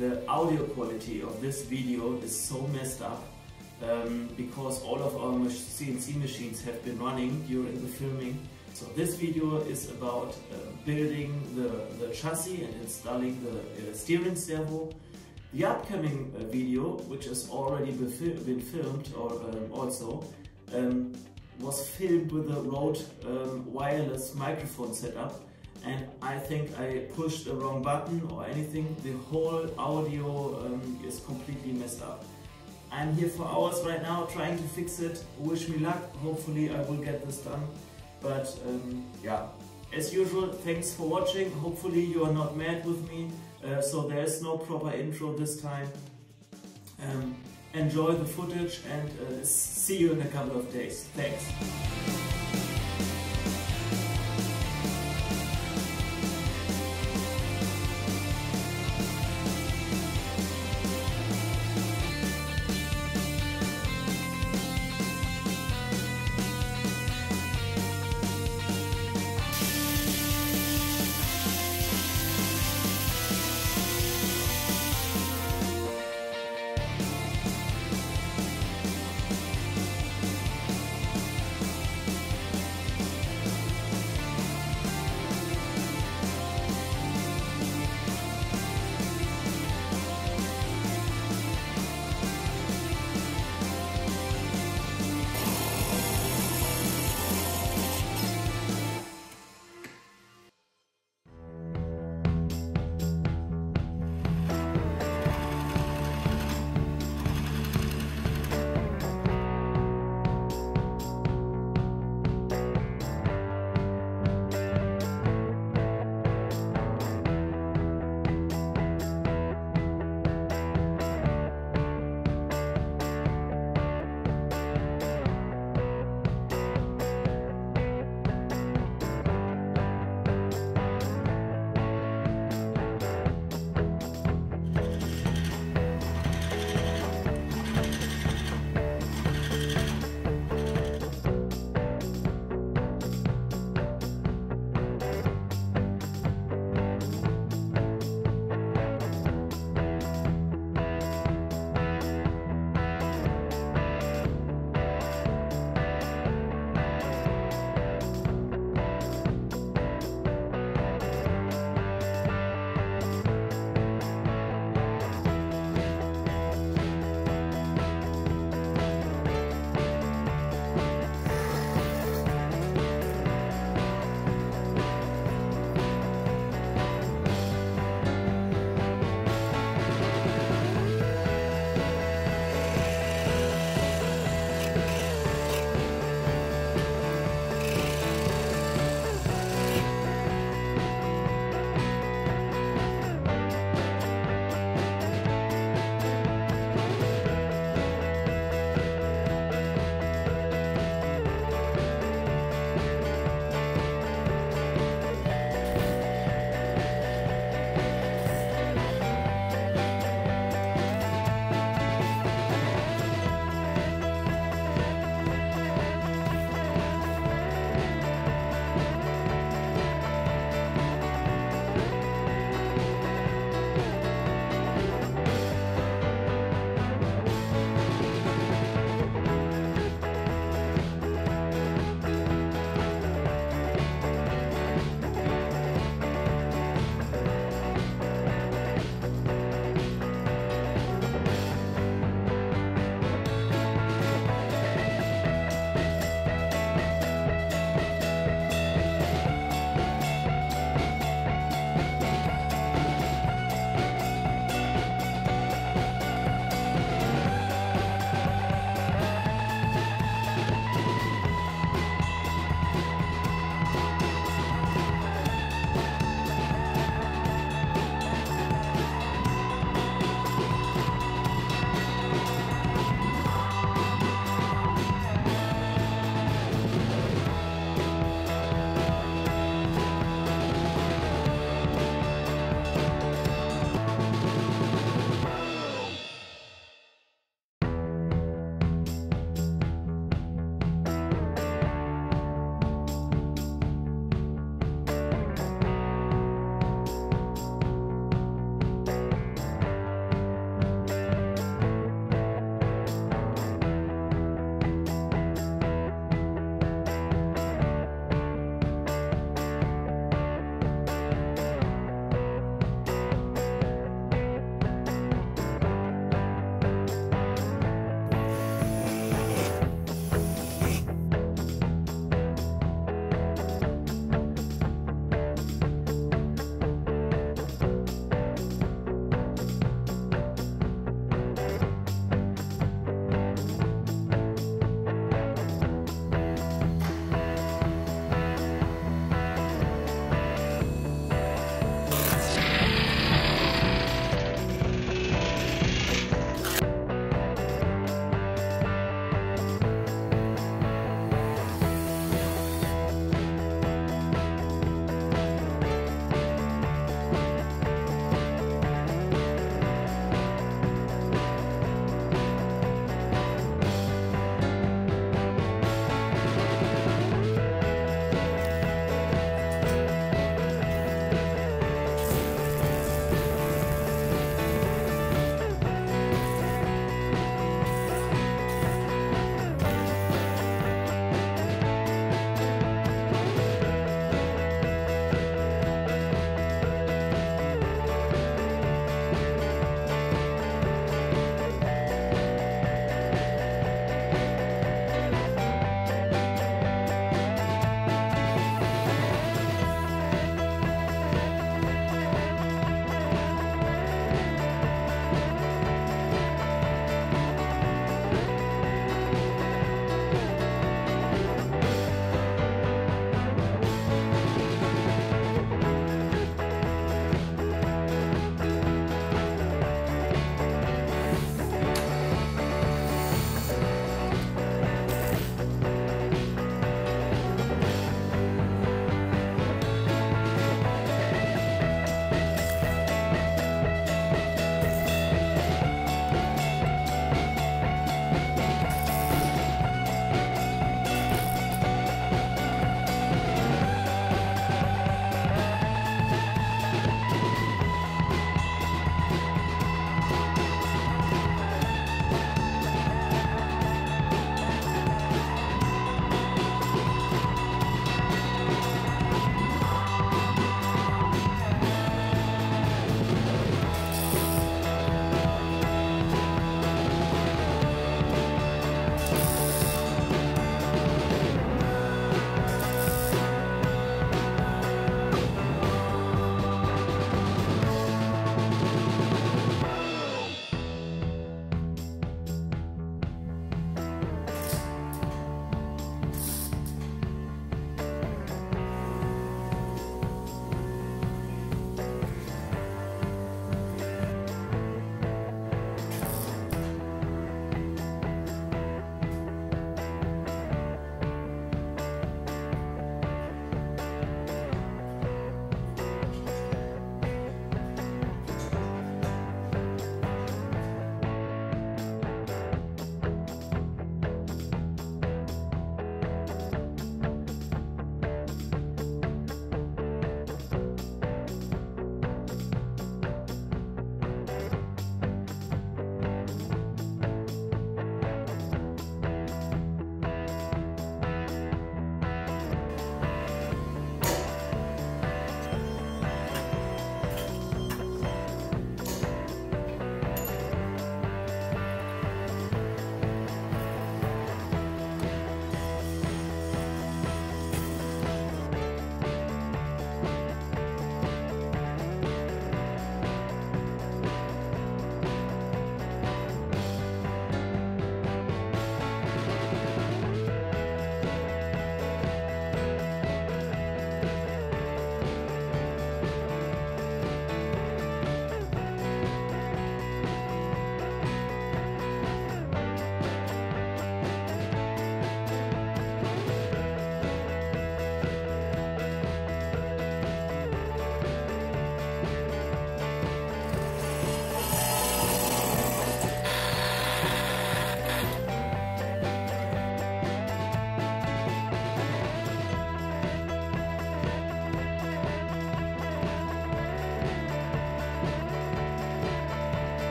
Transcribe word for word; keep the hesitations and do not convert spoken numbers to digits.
the audio quality of this video is so messed up um, because all of our C N C machines have been running during the filming. So this video is about uh, building the, the chassis and installing the uh, steering servo. The upcoming uh, video, which has already been, fil been filmed or um, also, um, was filmed with a Rode um, wireless microphone setup, and I think I pushed the wrong button or anything. The whole audio um, is completely messed up. I'm here for hours right now trying to fix it. Wish me luck. Hopefully I will get this done. But um, yeah, as usual, thanks for watching. Hopefully you are not mad with me. Uh, so there's no proper intro this time. Um, enjoy the footage and uh, see you in a couple of days. Thanks.